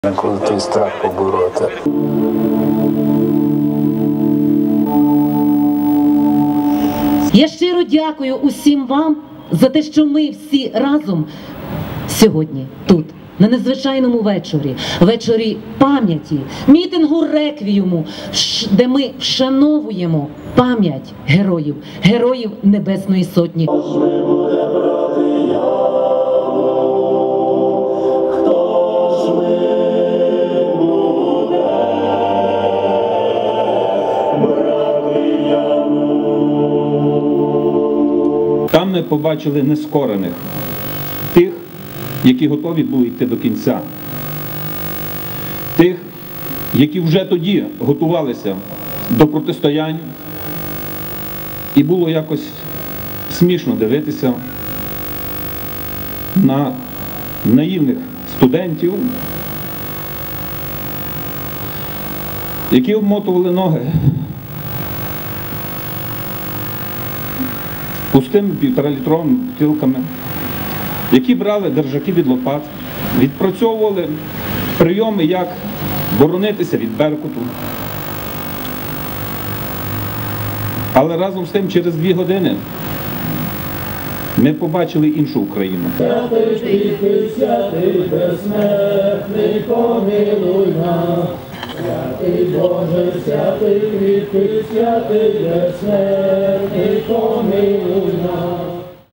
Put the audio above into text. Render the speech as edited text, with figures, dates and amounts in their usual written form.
Коли той страх побороти. Я щиро дякую усім вам за те, що ми всі разом сьогодні тут, на незвичайному вечорі пам'яті, мітингу реквієму, де ми вшановуємо пам'ять героїв Небесної Сотні. Там ми побачили нескорених, тих, які готові були йти до кінця, тих, які вже тоді готувалися до протистоянь, і було якось смішно дивитися на наївних студентів, які обмотували ноги пустими 1,5-літровими бутилками, які брали держаки від лопат, відпрацьовували прийоми, як боронитися від Беркуту. Але разом з тим, через 2 години ми побачили іншу Україну. Святий, святий, безсмертний, помилуй нас. Святий Боже, святий, святий, безсмертний, помилуй нас.